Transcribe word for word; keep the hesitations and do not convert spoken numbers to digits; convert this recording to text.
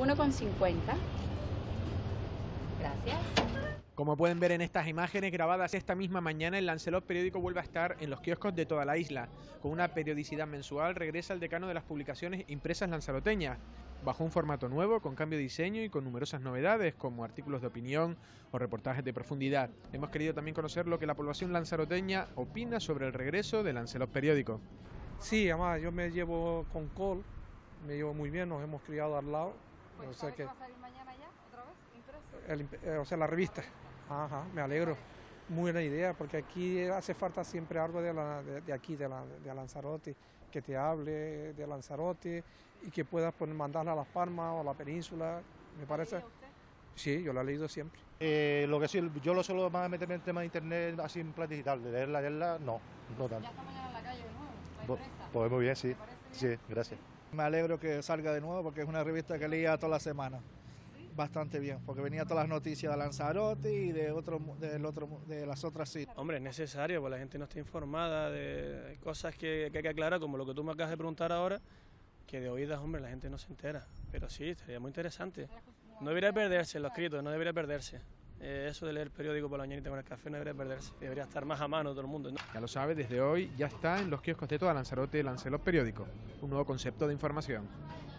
uno con cincuenta. Gracias. Como pueden ver en estas imágenes grabadas esta misma mañana, el Lancelot periódico vuelve a estar en los kioscos de toda la isla. Con una periodicidad mensual regresa el decano de las publicaciones impresas lanzaroteñas, bajo un formato nuevo, con cambio de diseño y con numerosas novedades, como artículos de opinión o reportajes de profundidad. Hemos querido también conocer lo que la población lanzaroteña opina sobre el regreso del Lancelot periódico. Sí, además yo me llevo con Col, me llevo muy bien, nos hemos criado al lado. Pues, o sea que va a salir mañana ya, otra vez, impreso. El, eh, o sea, la revista. Ajá, me alegro. Muy buena idea, porque aquí hace falta siempre algo de, la, de, de aquí, de, la, de Lanzarote, que te hable de Lanzarote y que puedas poner, mandarla a Las Palmas o a la península, me parece. ¿Usted? Sí, yo la he leído siempre. Eh, lo que sí, yo lo suelo más meter en el tema de internet así en plan digital, de leerla, leerla, no, no tanto. Ya está mañana en la calle de nuevo, la Pues, impresa. pues muy bien, sí, ¿Te parece bien? sí, gracias. Me alegro que salga de nuevo porque es una revista que leía toda la semana. Bastante bien, porque venía todas las noticias de Lanzarote y de otro, del otro, de las otras sí. Hombre, es necesario, porque la gente no está informada de cosas que, que hay que aclarar, como lo que tú me acabas de preguntar ahora, que de oídas, hombre, la gente no se entera. Pero sí, estaría muy interesante. No debería perderse lo escrito, no debería perderse. Eh, eso de leer periódico por la mañanita con el café no debería perderse. Debería estar más a mano todo el mundo, ¿no? Ya lo sabe, desde hoy ya está en los kioscos de toda Lanzarote Lancelot periódico, un nuevo concepto de información.